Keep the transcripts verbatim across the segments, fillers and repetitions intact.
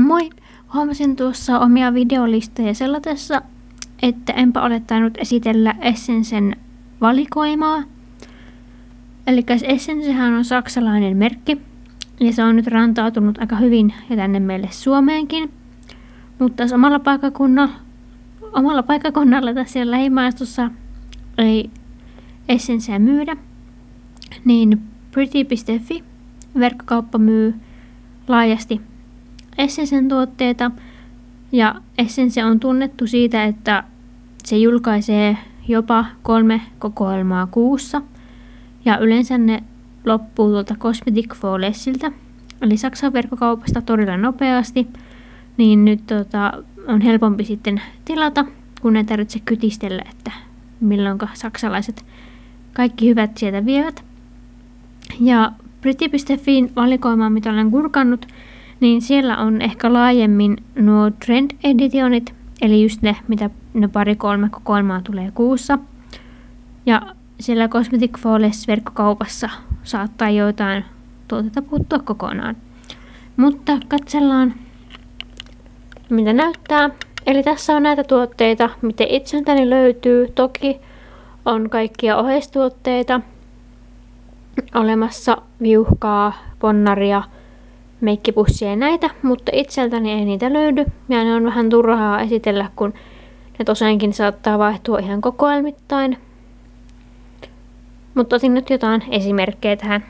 Moi! Huomasin tuossa omia videolistoja sellatessa, että enpä ole tainnut esitellä Essensen valikoimaa. Eli Essensehän on saksalainen merkki, ja se on nyt rantautunut aika hyvin ja tänne meille Suomeenkin. Mutta omalla paikkakunnalla, omalla paikkakunnalla tässä lähimaastossa ei Essenseä myydä, niin pretty piste fi verkkokauppa myy laajasti Essensen tuotteita, ja Essence on tunnettu siitä, että se julkaisee jopa kolme kokoelmaa kuussa, ja yleensä ne loppuu tuolta Cosmetic for Lessiltä, eli Saksan verkkokaupasta todella nopeasti, niin nyt tota, on helpompi sitten tilata, kun ei tarvitse kytistellä, että milloinka saksalaiset kaikki hyvät sieltä vievät. Ja pretty piste fin valikoimaan, mitä olen kurkannut, niin siellä on ehkä laajemmin nuo trend editionit, eli just ne, mitä ne pari-kolme kokoelmaa tulee kuussa. Ja siellä Cosmetic for Less verkkokaupassa saattaa joitain tuotteita puuttua kokonaan. Mutta katsellaan, mitä näyttää. Eli tässä on näitä tuotteita, mitä itseltäni löytyy. Toki on kaikkia oheistuotteita olemassa, viuhkaa, ponnaria, meikkipussia ja näitä, mutta itseltäni ei niitä löydy, ja ne on vähän turhaa esitellä, kun ne tosiaankin saattaa vaihtua ihan kokoelmittain. Mutta otin nyt jotain esimerkkejä tähän.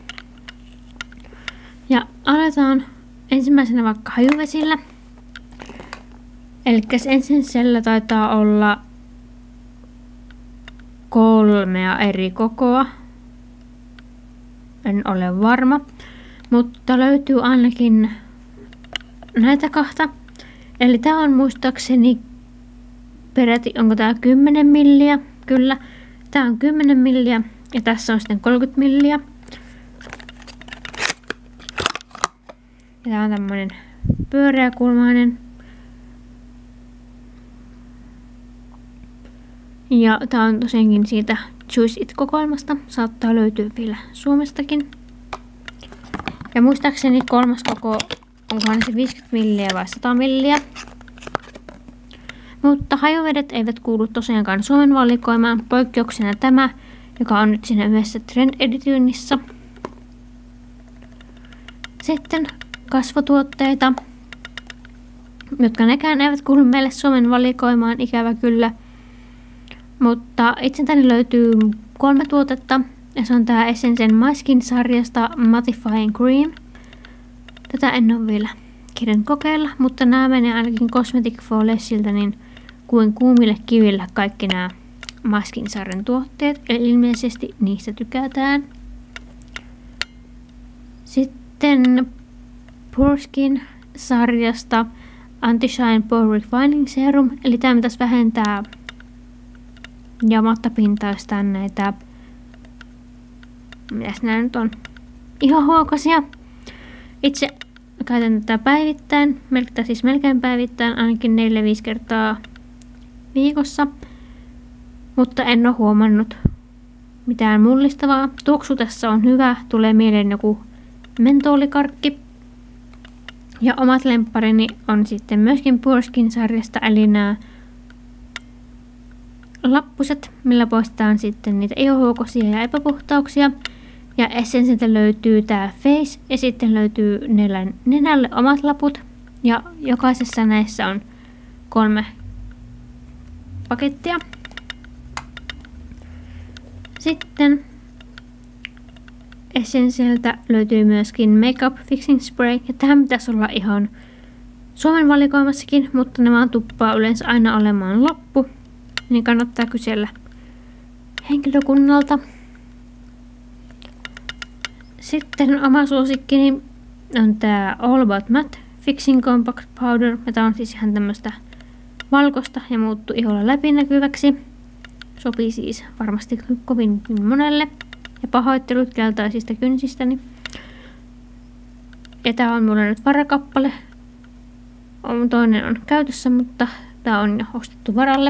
Ja aletaan ensimmäisenä vaikka hajuvesillä. Eli Essensellä taitaa olla kolmea eri kokoa. En ole varma. Mutta löytyy ainakin näitä kahta. Eli tää on muistaakseni peräti, onko tää kymmenen milliä? Kyllä. Tää on kymmenen milliä ja tässä on sitten kolmekymmentä milliä. Ja tää on tämmönen pyöreäkulmainen. Ja tää on tosiaankin siitä Choose It-kokoelmasta. Saattaa löytyä vielä Suomestakin. Ja muistaakseni kolmas koko, onkohan se viisikymmentä milliä vai sata milliä. Mutta hajuvedet eivät kuulu tosiaankaan Suomen valikoimaan, poikkeuksena tämä, joka on nyt siinä yhdessä Trend Editionissa. Sitten kasvotuotteita, jotka nekään eivät kuulu meille Suomen valikoimaan, ikävä kyllä. Mutta itseltäni löytyy kolme tuotetta. Ja se on tää Essensen My Skin-sarjasta Mattifying Cream. Tätä en ole vielä kirjannut kokeilla, mutta nämä menee ainakin Cosmetic for Lessiltä niin kuin kuumille kiville kaikki nämä My Skin-sarjan tuotteet. Eli ilmeisesti niistä tykätään. Sitten Pure Skin-sarjasta Anti-Shine Pore Refining Serum. Eli tämä pitäisi vähentää ja mattapintaistaan näitä, mitäs nää nyt on, ihohuokosia. Itse käytän tätä päivittäin, melkein, siis melkein päivittäin, ainakin neljä viisi kertaa viikossa. Mutta en ole huomannut mitään mullistavaa. Tuoksu tässä on hyvä, tulee mieleen joku mentoolikarkki. Ja omat lempparini on sitten myöskin Pure Skin-sarjasta, eli nämä lappuset, millä poistetaan sitten niitä ihohuokosia ja epäpuhtauksia. Ja Essenseltä löytyy tää Face ja sitten löytyy nenälle omat laput. Ja jokaisessa näissä on kolme pakettia. Sitten Essenseltä löytyy myöskin Makeup Fixing Spray. Ja tähän pitäisi olla ihan Suomen valikoimassakin, mutta ne vaan tuppaa yleensä aina olemaan loppu. Niin kannattaa kysellä henkilökunnalta. Sitten oma suosikkini on tää All About Matte Fixing Compact Powder. Tämä on siis ihan tämmöstä valkoista ja muuttuu iholla läpinäkyväksi. Sopii siis varmasti kovin monelle. Ja pahoittelut keltaisista kynsistäni. Ja tää on mulla nyt varakappale. Toinen on käytössä, mutta tää on jo ostettu varalle.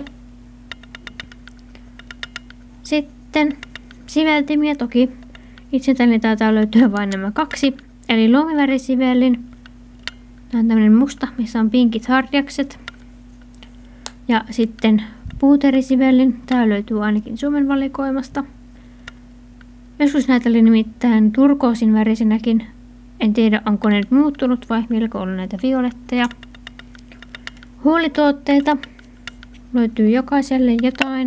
Sitten siveltimiä toki. Itseltäni taitaa löytyä vain nämä kaksi. Eli luomivärisivelin. Tää on tämmönen musta, missä on pinkit harjakset. Ja sitten puuterisivellin. Tää löytyy ainakin Suomen valikoimasta. Joskus näitä oli nimittäin turkoosin värisenäkin. En tiedä, onko ne nyt muuttunut vai milloin ollut näitä violetteja. Huolituotteita. Löytyy jokaiselle jotain.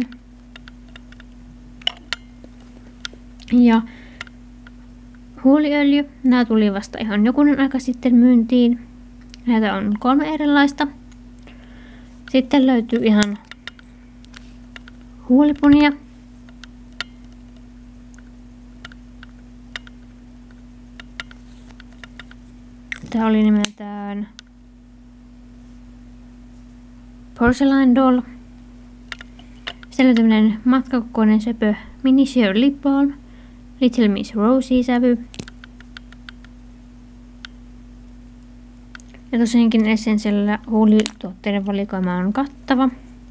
Ja huuliöljy. Nämä tuli vasta ihan jokunen aika sitten myyntiin. Näitä on kolme erilaista. Sitten löytyy ihan huulipunia. Tää oli nimeltään Porcelain Doll. Sitten löytyy tämmönen matkakokoinen söpö Mini Sheer Lip Balm. Little Miss Rosie sävy. Ja tosiaankin Essentialillä huulituotteiden valikoima on kattava.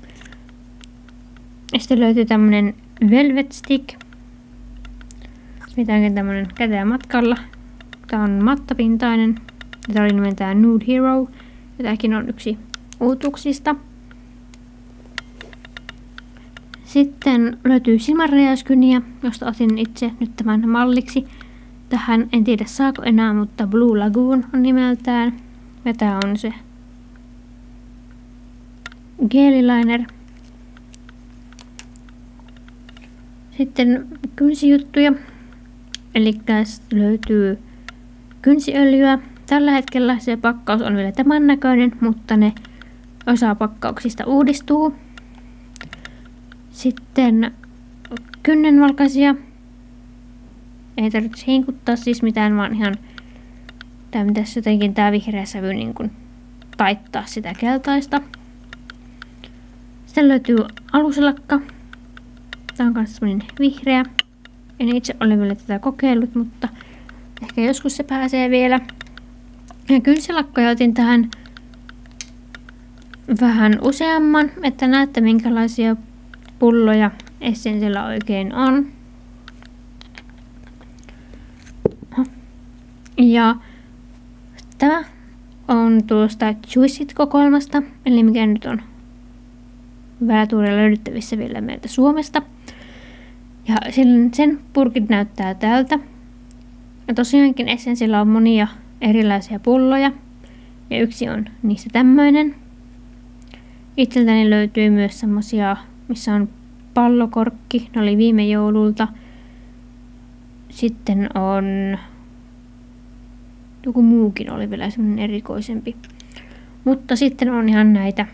Ja sitten löytyy tämmönen Velvet Stick. Mitäänkin tämmönen käteen matkalla. Tää on mattapintainen. Tää oli nimeltään Nude Hero. Ja tääkin on yksi uutuuksista. Sitten löytyy silmänräjäyskyniä, josta otin itse nyt tämän malliksi. Tähän en tiedä saako enää, mutta Blue Lagoon on nimeltään. Ja tää on se geeliliner. Sitten kynsijuttuja. Eli löytyy kynsiöljyä. Tällä hetkellä se pakkaus on vielä tämän näköinen, mutta ne osa pakkauksista uudistuu. Sitten kynnenvalkaisia. Ei tarvitse hinkuttaa siis mitään, vaan ihan tää pitäisi jotenkin tää vihreä sävy niin kun taittaa sitä keltaista. Sitten löytyy aluslakka. Tää on kans semmonen vihreä. En itse ole vielä tätä kokeillut, mutta ehkä joskus se pääsee vielä. Ja kynsilakkoja otin tähän vähän useamman, että näette minkälaisia pulloja Essentialilla oikein on. Ja tämä on tuosta Juice It-kokoelmasta, eli mikä nyt on välätuurilla löydettävissä vielä meiltä Suomesta. Ja sen purkit näyttää tältä. Ja tosiaankin Essentialilla on monia erilaisia pulloja. Ja yksi on niistä tämmöinen. Itseltäni löytyy myös semmosia, missä on pallokorkki. Ne oli viime joululta. Sitten on joku muukin oli vielä semmoinen erikoisempi. Mutta sitten on ihan näitä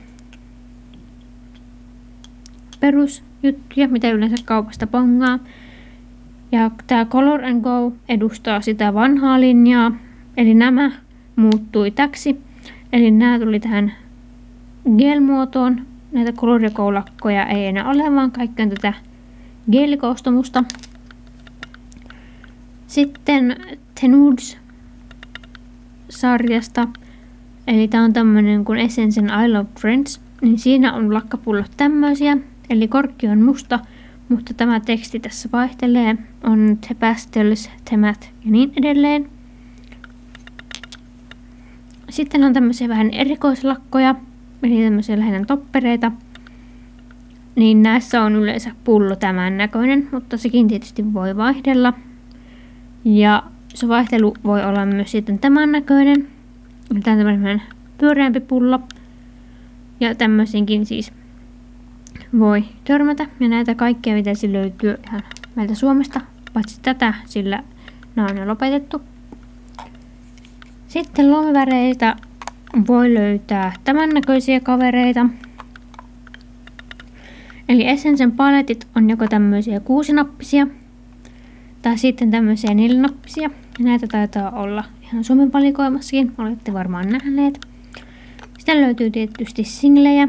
perusjuttuja, mitä yleensä kaupasta pongaa. Ja tää Color and Go edustaa sitä vanhaa linjaa. Eli nämä muuttui täksi. Eli nämä tuli tähän gel-muotoon. Näitä Color and Go-lakkoja ei enää ole, vaan kaikki on tätä geelikoostomusta. Sitten The Nudes sarjasta. Eli tää on tämmönen kuin Essential I Love Trends. Niin siinä on lakkapullot tämmöisiä. Eli korkki on musta, mutta tämä teksti tässä vaihtelee. On The Pastels, The Matte ja niin edelleen. Sitten on tämmöisiä vähän erikoislakkoja. Eli tämmöisiä lähinnä toppereita. Niin näissä on yleensä pullo tämän näköinen, mutta sekin tietysti voi vaihdella. Ja se vaihtelu voi olla myös sitten tämän näköinen. Tämä on tämmöinen pyöreämpi pullo. Ja tämmöisinkin siis voi törmätä. Ja näitä kaikkia pitäisi löytyä ihan meiltä Suomesta. Paitsi tätä, sillä nämä on jo lopetettu. Sitten luomiväreitä voi löytää tämän näköisiä kavereita. Eli Essencen paletit on joko tämmöisiä kuusinappisia tai sitten tämmöisiä nelinappisia. Ja näitä taitaa olla ihan Suomen valikoimassakin, olette varmaan nähneet. Sitten löytyy tietysti singlejä.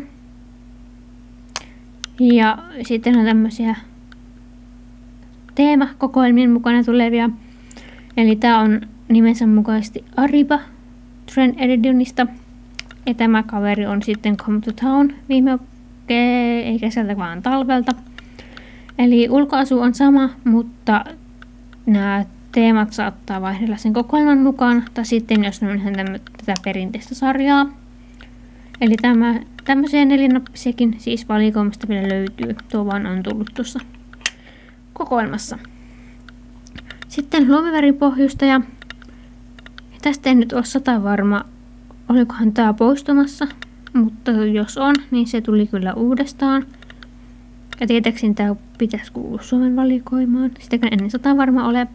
Ja sitten on tämmöisiä teemakokoelmien mukana tulevia. Eli tää on nimensä mukaisesti Ariba Trend Editionista. Ja tämä kaveri on sitten Come to Town viime ei kesältä vaan talvelta. Eli ulkoasu on sama, mutta nämä teemat saattaa vaihdella sen kokoelman mukaan, tai sitten jos ne on ihan tämmö, tätä perinteistä sarjaa. Eli tämä, tämmöisiä nelinappisiakin siis valikoimasta vielä löytyy. Tuo vaan on tullut tuossa kokoelmassa. Sitten luomiväripohjustaja. Tästä en nyt ole sata varma, olikohan tämä poistumassa, mutta jos on, niin se tuli kyllä uudestaan. Ja tietääkseni tämä pitäisi kuulua Suomen valikoimaan, sitäkään en sata varma ole.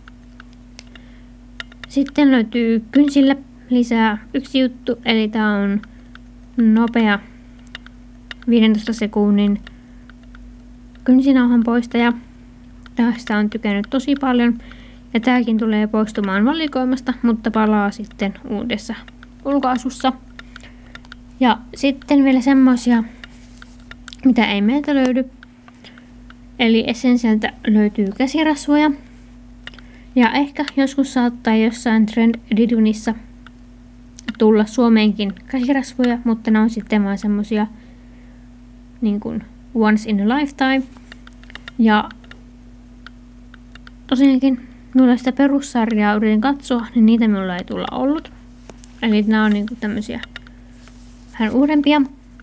Sitten löytyy kynsille lisää yksi juttu, eli tämä on nopea viidentoista sekunnin kynsinauhan poistaja. Tästä on tykännyt tosi paljon. Ja tämäkin tulee poistumaan valikoimasta, mutta palaa sitten uudessa ulkoasussa. Ja sitten vielä semmoisia, mitä ei meiltä löydy. Eli Essentialta löytyy käsirasvoja. Ja ehkä joskus saattaa jossain Trend Editionissa tulla Suomeenkin käsirasvoja, mutta ne on sitten vaan semmosia niin kuin once in a lifetime. Ja tosiaankin minulla sitä perussarjaa yritin katsoa, niin niitä minulla ei tulla ollut. Eli nämä on niinku tämmösiä vähän uudempia.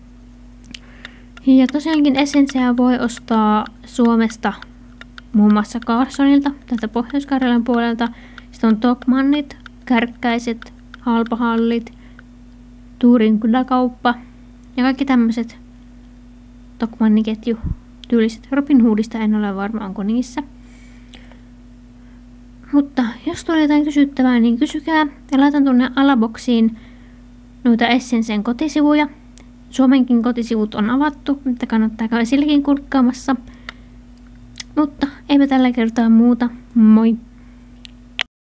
Ja tosiaankin Essenceä voi ostaa Suomesta muun muassa Carsonilta, tältä Pohjois-Karjalan puolelta. Sitten on Tokmannit, Kärkkäiset, Halpahallit, Tuurin kyläkauppa ja kaikki tämmöiset Tokmanniketju tyyliset. Robin Hoodista en ole varma, onko niissä. Mutta jos tulee jotain kysyttävää, niin kysykää. Ja laitan tuonne alaboksiin noita Essencen kotisivuja. Suomenkin kotisivut on avattu, että kannattaa käydä silläkin kurkkaamassa. Mutta eipä tällä kertaa muuta. Moi!